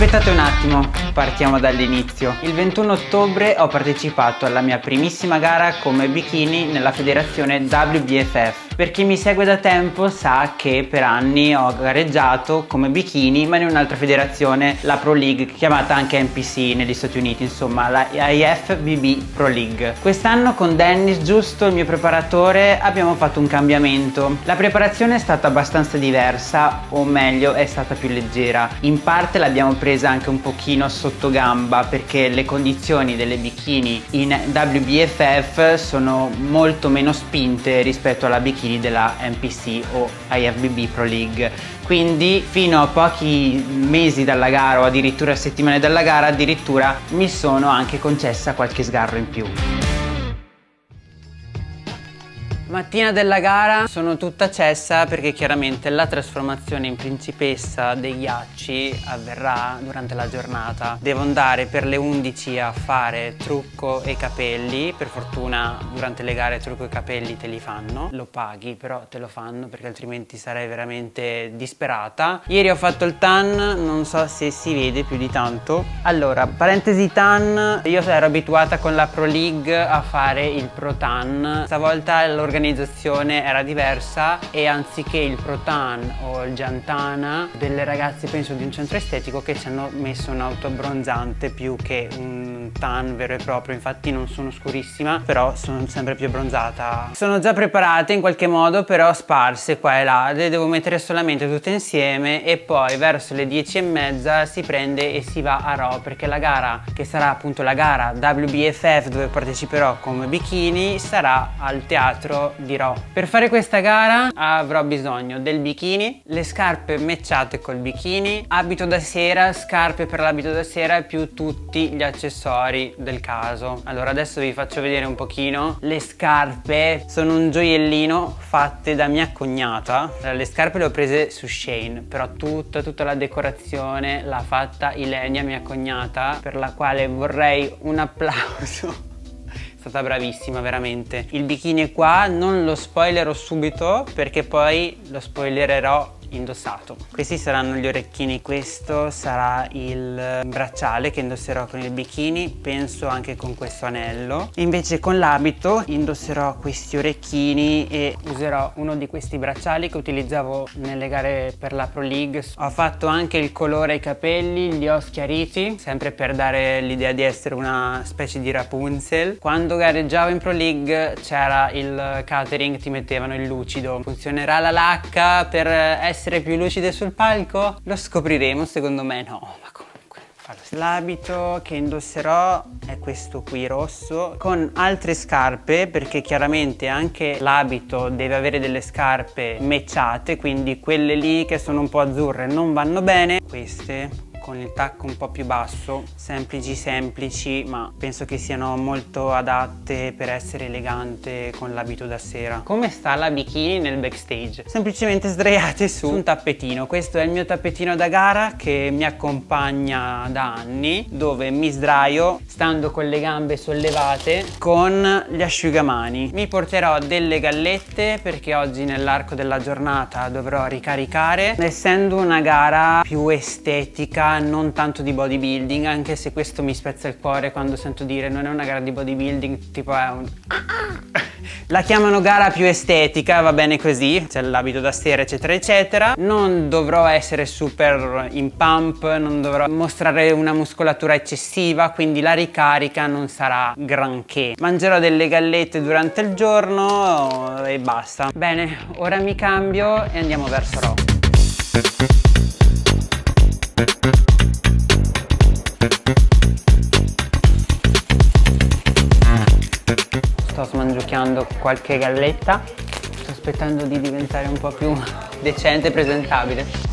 Aspettate un attimo, partiamo dall'inizio. Il 21 ottobre ho partecipato alla mia primissima gara come bikini nella federazione WBFF. Per chi mi segue da tempo sa che per anni ho gareggiato come bikini ma in un'altra federazione, la Pro League, chiamata anche NPC negli Stati Uniti, insomma la IFBB Pro League. Quest'anno con Dennis Giusto, il mio preparatore, abbiamo fatto un cambiamento. La preparazione è stata abbastanza diversa, o meglio è stata più leggera. In parte l'abbiamo presa anche un pochino sotto gamba perché le condizioni delle bikini in WBFF sono molto meno spinte rispetto alla bikini della NPC o IFBB Pro League. Quindi fino a pochi mesi dalla gara o addirittura settimane dalla gara addirittura mi sono anche concessa qualche sgarro in più. Mattina della gara sono tutta cessa perché chiaramente la trasformazione in principessa dei ghiacci avverrà durante la giornata. Devo andare per le 11 a fare trucco e capelli. Per fortuna durante le gare trucco e capelli te li fanno, lo paghi però te lo fanno perché altrimenti sarei veramente disperata. Ieri ho fatto il tan, non so se si vede più di tanto. Allora, parentesi tan, io ero abituata con la Pro League a fare il Pro Tan. Stavolta l'organizzazione era diversa e anziché il Pro Tan o il Giantana, delle ragazze penso di un centro estetico che ci hanno messo un autoabbronzante più che un tan vero e proprio. Infatti non sono scurissima però sono sempre più abbronzata. Sono già preparate in qualche modo però sparse qua e là, le devo mettere solamente tutte insieme e poi verso le 10:30 si prende e si va a Raw perché la gara che sarà appunto la gara WBFF dove parteciperò come bikini sarà al teatro di Raw. Per fare questa gara avrò bisogno del bikini, le scarpe matchate col bikini, abito da sera, scarpe per l'abito da sera più tutti gli accessori del caso. Allora adesso vi faccio vedere un pochino. Le scarpe sono un gioiellino fatte da mia cognata. Le scarpe le ho prese su Shein, però tutta la decorazione l'ha fatta Ilenia, mia cognata, per la quale vorrei un applauso. È stata bravissima veramente. Il bikini è qua, non lo spoilerò subito perché poi lo spoilererò indossato. Questi saranno gli orecchini, questo sarà il bracciale che indosserò con il bikini, penso anche con questo anello. Invece con l'abito indosserò questi orecchini e userò uno di questi bracciali che utilizzavo nelle gare per la Pro League. Ho fatto anche il colore ai capelli, li ho schiariti sempre per dare l'idea di essere una specie di Rapunzel. Quando gareggiavo in Pro League c'era il catering, ti mettevano il lucido. Funzionerà la lacca per essere più lucide sul palco? Lo scopriremo, secondo me no, ma comunque. L'abito che indosserò è questo qui rosso con altre scarpe perché chiaramente anche l'abito deve avere delle scarpe matchate, quindi quelle lì che sono un po' azzurre non vanno bene, queste con il tacco un po' più basso, semplici, ma penso che siano molto adatte per essere elegante con l'abito da sera. Come sta la bikini nel backstage? Semplicemente sdraiate su un tappetino. Questo è il mio tappetino da gara che mi accompagna da anni, dove mi sdraio stando con le gambe sollevate con gli asciugamani. Mi porterò delle gallette perché oggi nell'arco della giornata dovrò ricaricare, essendo una gara più estetica, non tanto di bodybuilding, anche se questo mi spezza il cuore quando sento dire non è una gara di bodybuilding, tipo è un... La chiamano gara più estetica, va bene così, c'è l'abito da sera eccetera eccetera. Non dovrò essere super in pump, non dovrò mostrare una muscolatura eccessiva, quindi la ricarica non sarà granché. Mangerò delle gallette durante il giorno e basta. Bene, ora mi cambio e andiamo verso Raw. Sto smangiucchiando qualche galletta, sto aspettando di diventare un po' più decente e presentabile.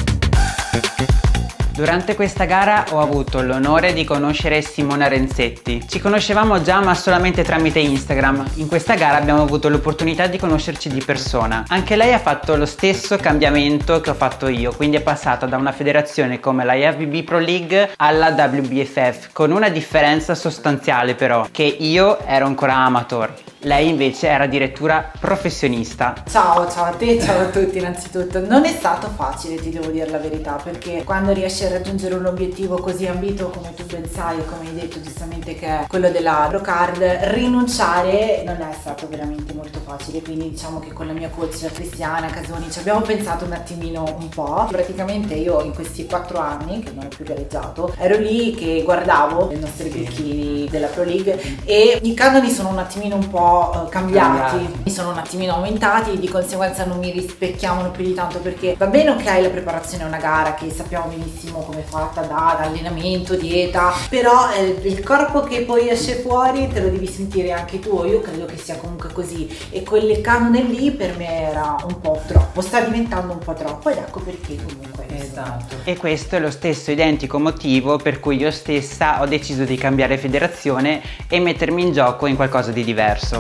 Durante questa gara ho avuto l'onore di conoscere Simona Renzetti. Ci conoscevamo già ma solamente tramite Instagram. In questa gara abbiamo avuto l'opportunità di conoscerci di persona. Anche lei ha fatto lo stesso cambiamento che ho fatto io, quindi è passata da una federazione come la IFBB Pro League alla WBFF, con una differenza sostanziale però, che io ero ancora amateur. Lei invece era addirittura professionista. Ciao a te, ciao a tutti innanzitutto. Non è stato facile, ti devo dire la verità, perché quando riesci riesci a raggiungere un obiettivo così ambito come tu ben sai, come hai detto giustamente, che è quello della Pro Card, rinunciare non è stato veramente molto facile. Quindi diciamo che con la mia coach Cristiana Casoni ci abbiamo pensato un attimino un po'. Praticamente io in questi 4 anni che non ho più gareggiato ero lì che guardavo i nostri bicchini della Pro League e i canoni sono un attimino un po' cambiati, mi sono un attimino aumentati, di conseguenza non mi rispecchiavano più di tanto, perché va bene ok la preparazione a una gara che sappiamo benissimo come è fatta da allenamento, dieta, però il corpo che poi esce fuori te lo devi sentire anche tu. Io credo che sia comunque così, e quelle canone lì per me era un po' troppo, sta diventando un po' troppo, ed ecco perché comunque esatto. E questo è lo stesso identico motivo per cui io stessa ho deciso di cambiare federazione e mettermi in gioco in qualcosa di diverso.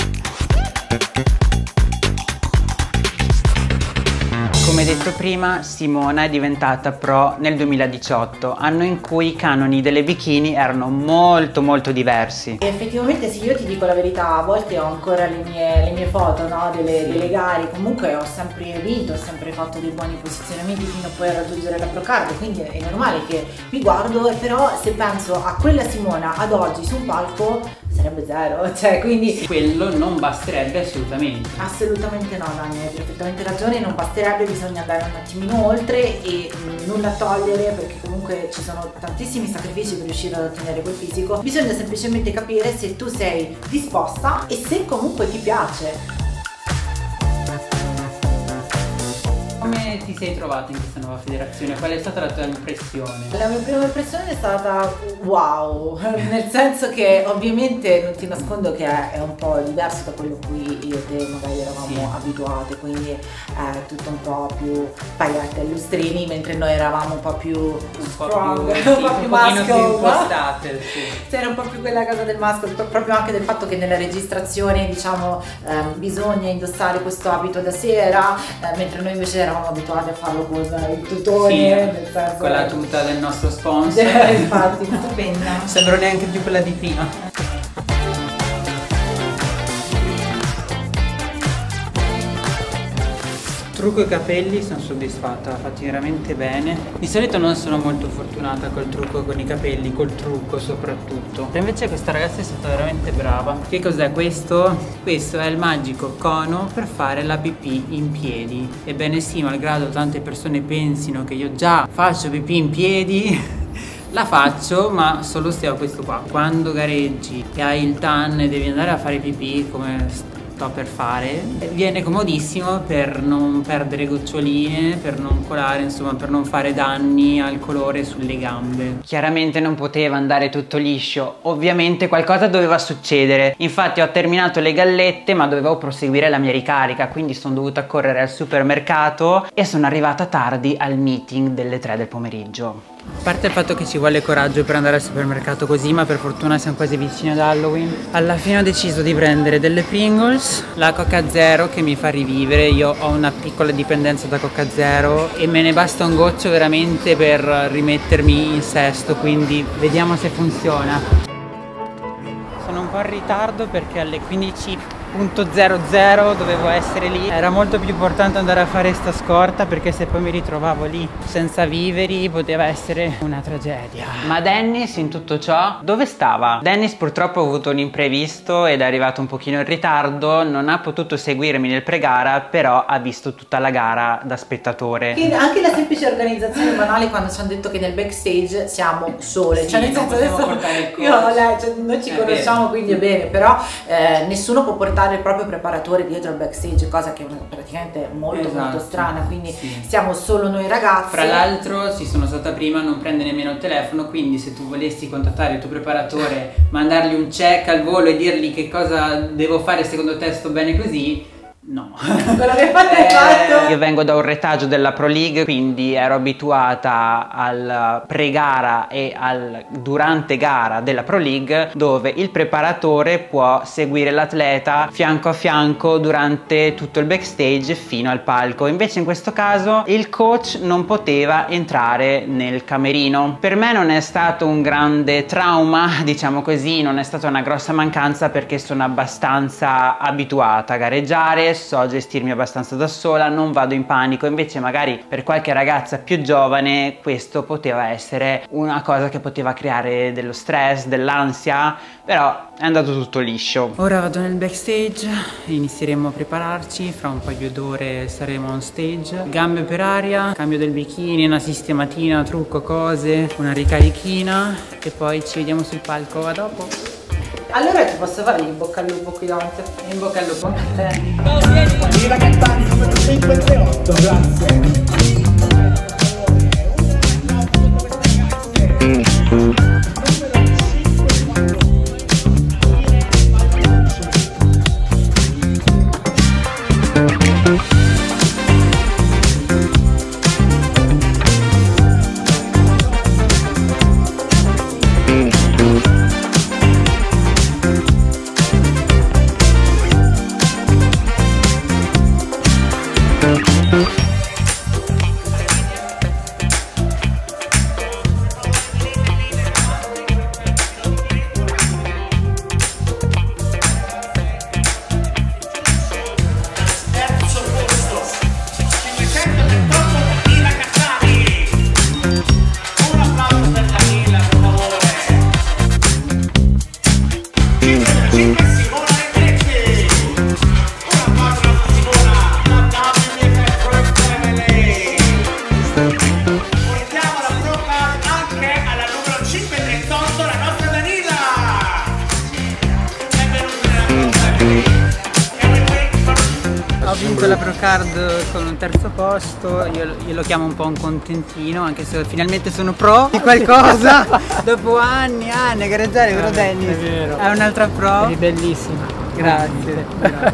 Come detto prima, Simona è diventata pro nel 2018, anno in cui i canoni delle bikini erano molto diversi. E effettivamente sì, io ti dico la verità, a volte ho ancora le mie foto, no, delle gare, comunque ho sempre vinto, ho sempre fatto dei buoni posizionamenti fino poi a raggiungere la Pro Card, quindi è normale che mi guardo, però se penso a quella Simona ad oggi su un palco sarebbe zero, cioè quindi quello non basterebbe assolutamente. Assolutamente no, Dani, hai perfettamente ragione, non basterebbe, bisogna andare un attimino oltre e nulla togliere, perché comunque ci sono tantissimi sacrifici per riuscire ad ottenere quel fisico. Bisogna semplicemente capire se tu sei disposta e se comunque ti piace. Come ti sei trovata in questa nuova federazione? Qual è stata la tua impressione? La mia prima impressione è stata wow, nel senso che ovviamente non ti nascondo che è un po' diverso da quello a cui io e te magari eravamo abituate, quindi è tutto un po' più paillette e lustrini, mentre noi eravamo un po' più strong, un po' più masco, c'era un po' più quella cosa del maschio, proprio anche del fatto che nella registrazione diciamo bisogna indossare questo abito da sera, mentre noi invece eravamo abituati a farlo con il tutone, nel senso con la tuta del nostro sponsor. Infatti, stupenda. Sembra neanche più quella di prima. Trucco e capelli, sono soddisfatta, fatti veramente bene. Di solito non sono molto fortunata col trucco, con i capelli, col trucco soprattutto. E invece questa ragazza è stata veramente brava. Che cos'è questo? Questo è il magico cono per fare la pipì in piedi. Ebbene sì, malgrado tante persone pensino che io già faccio pipì in piedi, la faccio, ma solo se ho questo qua. Quando gareggi e hai il tan e devi andare a fare pipì come per fare, viene comodissimo per non perdere goccioline, per non colare, insomma per non fare danni al colore sulle gambe. Chiaramente non poteva andare tutto liscio, ovviamente qualcosa doveva succedere. Infatti ho terminato le gallette ma dovevo proseguire la mia ricarica, quindi sono dovuta correre al supermercato e sono arrivata tardi al meeting delle 3 del pomeriggio. A parte il fatto che ci vuole coraggio per andare al supermercato così, ma per fortuna siamo quasi vicini ad Halloween, alla fine ho deciso di prendere delle Pringles, la Coca Zero che mi fa rivivere. Io ho una piccola dipendenza da Coca Zero e me ne basta un goccio veramente per rimettermi in sesto, quindi vediamo se funziona. Sono un po' in ritardo perché alle 15:00 dovevo essere lì. Era molto più importante andare a fare sta scorta, perché se poi mi ritrovavo lì senza viveri poteva essere una tragedia. Ma Dennis in tutto ciò dove stava? Dennis purtroppo ha avuto un imprevisto ed è arrivato un pochino in ritardo, non ha potuto seguirmi nel pre-gara, però ha visto tutta la gara da spettatore. Anche la semplice organizzazione banale, quando ci hanno detto che nel backstage siamo sole, cioè nel senso adesso noi ci conosciamo, quindi è bene, però nessuno può portare il proprio preparatore dietro al backstage, cosa che è praticamente molto strana, quindi siamo solo noi ragazzi. Fra l'altro ci sono stata prima, non prende nemmeno il telefono, quindi se tu volessi contattare il tuo preparatore, mandargli un check al volo e dirgli che cosa devo fare secondo te sto bene così, no. Quello che fatto è fatto. Io vengo da un retaggio della Pro League, quindi ero abituata al pre-gara e al durante gara della Pro League, dove il preparatore può seguire l'atleta fianco a fianco durante tutto il backstage fino al palco. Invece in questo caso il coach non poteva entrare nel camerino. Per me non è stato un grande trauma, diciamo così, non è stata una grossa mancanza, perché sono abbastanza abituata a gareggiare, fare, so gestirmi abbastanza da sola, non vado in panico. Invece magari per qualche ragazza più giovane questo poteva essere una cosa che poteva creare dello stress, dell'ansia, però è andato tutto liscio. Ora vado nel backstage, inizieremo a prepararci, fra un paio d'ore saremo on stage. Gambe per aria, cambio del bikini, una sistematina, trucco, cose, una ricarichina e poi ci vediamo sul palco. A dopo. Allora ti posso fare in bocca al lupo qui davanti? In bocca al lupo. I ragazzani numero 538, grazie. Ho vinto la Procard con un terzo posto, io lo chiamo un po' un contentino, anche se finalmente sono pro di qualcosa. Dopo anni a gareggiare, vero Dennis? È vero. È un'altra pro. Sei bellissima. Grazie.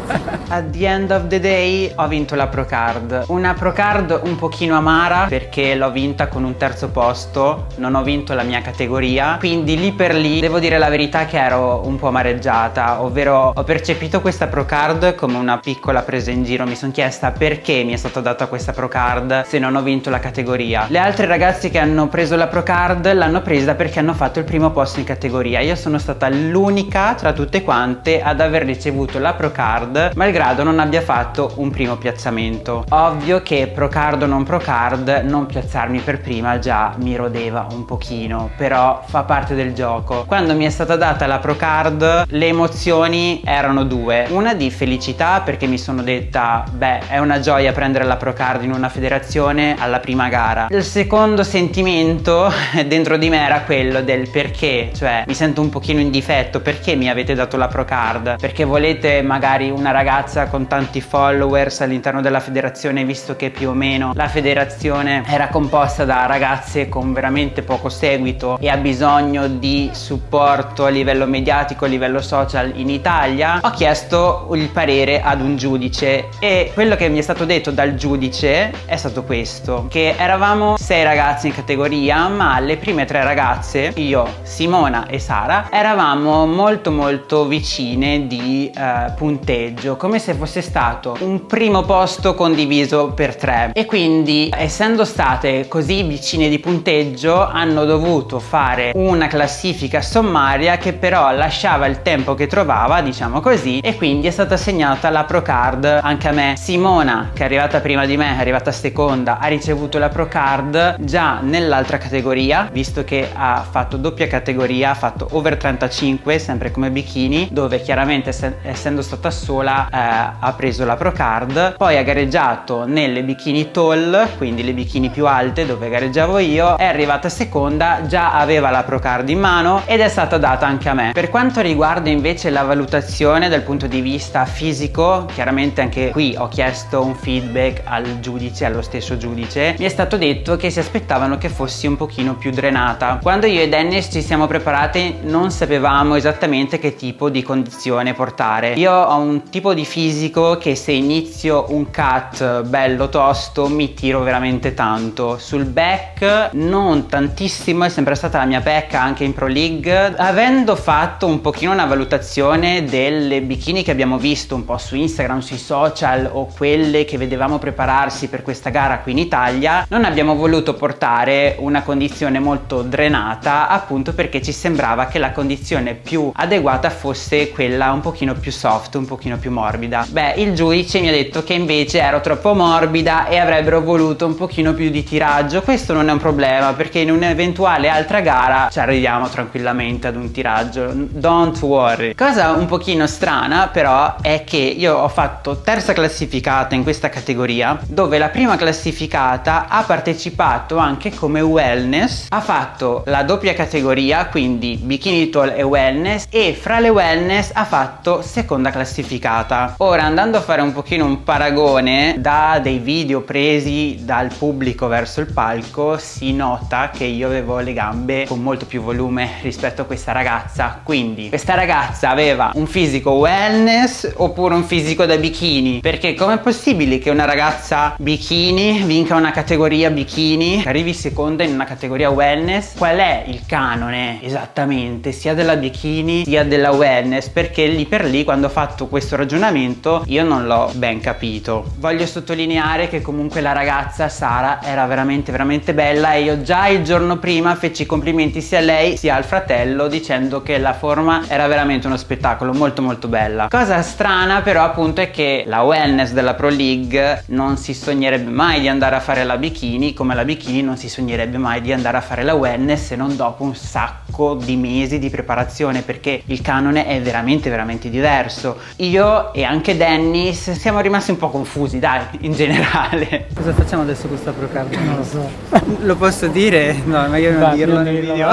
At the end of the day ho vinto la Procard. Una Procard un pochino amara perché l'ho vinta con un terzo posto, non ho vinto la mia categoria, quindi lì per lì devo dire la verità che ero un po' amareggiata, ovvero ho percepito questa Procard come una piccola presa in giro. Mi sono chiesta perché mi è stata data questa Procard se non ho vinto la categoria. Le altre ragazze che hanno preso la Procard l'hanno presa perché hanno fatto il primo posto in categoria. Io sono stata l'unica tra tutte quante ad aver ricevuto la Procard malgrado non abbia fatto un primo piazzamento. Ovvio che Procard o non Procard, non piazzarmi per prima già mi rodeva un pochino, però fa parte del gioco. Quando mi è stata data la Procard le emozioni erano due: una di felicità perché mi sono detta beh, è una gioia prendere la Procard in una federazione alla prima gara. Il secondo sentimento dentro di me era quello del perché, cioè mi sento un pochino in difetto, perché mi avete dato la Procard? Perché volete magari una ragazza con tanti followers all'interno della federazione, visto che più o meno la federazione era composta da ragazze con veramente poco seguito e ha bisogno di supporto a livello mediatico, a livello social in Italia. Ho chiesto il parere ad un giudice e quello che mi è stato detto dal giudice è stato questo: che eravamo 6 ragazze in categoria, ma le prime 3 ragazze, io, Simona e Sara, eravamo molto vicine di punteggio, come se fosse stato un primo posto condiviso per 3, e quindi essendo state così vicine di punteggio hanno dovuto fare una classifica sommaria che però lasciava il tempo che trovava, diciamo così, e quindi è stata assegnata la Procard anche a me. Simona, che è arrivata prima di me, è arrivata seconda, ha ricevuto la Procard già nell'altra categoria, visto che ha fatto doppia categoria, ha fatto over 35 sempre come bikini, dove chiaramente essendo stata sola ha preso la Procard. Poi ha gareggiato nelle bikini tall, quindi le bikini più alte dove gareggiavo io, è arrivata seconda, già aveva la Procard in mano ed è stata data anche a me. Per quanto riguarda invece la valutazione dal punto di vista fisico, chiaramente anche qui ho chiesto un feedback al giudice, allo stesso giudice. Mi è stato detto che si aspettavano che fossi un pochino più drenata. Quando io e Dennis ci siamo preparati non sapevamo esattamente che tipo di condizione portare. Io ho un tipo di fisico che se inizio un cut bello tosto mi tiro veramente tanto. Sul back non tantissimo, è sempre stata la mia pecca anche in Pro League. Avendo fatto un pochino una valutazione delle bikini che abbiamo visto un po' su Instagram, sui social, o quelle che vedevamo prepararsi per questa gara qui in Italia, non abbiamo voluto portare una condizione molto drenata, appunto perché ci sembrava che la condizione più adeguata fosse quella un pochino pochino più soft, un pochino più morbida. Beh, il giudice mi ha detto che invece ero troppo morbida e avrebbero voluto un pochino più di tiraggio. Questo non è un problema, perché in un'eventuale altra gara ci arriviamo tranquillamente ad un tiraggio, don't worry. Cosa un pochino strana però è che io ho fatto terza classificata in questa categoria, dove la prima classificata ha partecipato anche come wellness, ha fatto la doppia categoria, quindi bikini tall e wellness, e fra le wellness ha fatto seconda classificata. Ora, andando a fare un pochino un paragone da dei video presi dal pubblico verso il palco, si nota che io avevo le gambe con molto più volume rispetto a questa ragazza. Quindi questa ragazza aveva un fisico wellness oppure un fisico da bikini? Perché com'è possibile che una ragazza bikini vinca una categoria bikini, arrivi seconda in una categoria wellness? Qual è il canone esattamente sia della bikini sia della wellness? Perché lì per lì, quando ho fatto questo ragionamento, io non l'ho ben capito. Voglio sottolineare che comunque la ragazza Sara era veramente bella, e io già il giorno prima feci complimenti sia a lei sia al fratello, dicendo che la forma era veramente uno spettacolo, molto bella. Cosa strana però appunto è che la wellness della Pro League non si sognerebbe mai di andare a fare la bikini, come la bikini non si sognerebbe mai di andare a fare la wellness se non dopo un sacco di mesi di preparazione, perché il canone è veramente diverso. Io e anche Dennis siamo rimasti un po' confusi, dai, in generale. Cosa facciamo adesso con questa Pro Card? Non lo so. Lo posso dire? No, è meglio non dirlo nel video.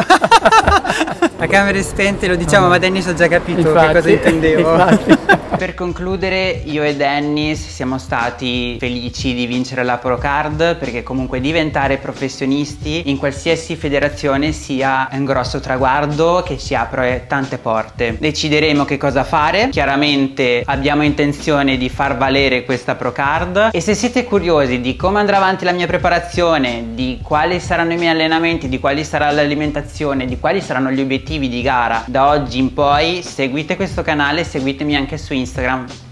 A camere spente lo diciamo, ma Dennis ha già capito che cosa intendevo. Per concludere, io e Dennis siamo stati felici di vincere la Pro Card, perché comunque diventare professionisti in qualsiasi federazione sia un grosso traguardo che ci apre tante porte. Decideremo che cosa fare. Chiaramente abbiamo intenzione di far valere questa Pro Card, e se siete curiosi di come andrà avanti la mia preparazione, di quali saranno i miei allenamenti, di quali sarà l'alimentazione, di quali saranno gli obiettivi di gara da oggi in poi, seguite questo canale, seguitemi anche su Instagram.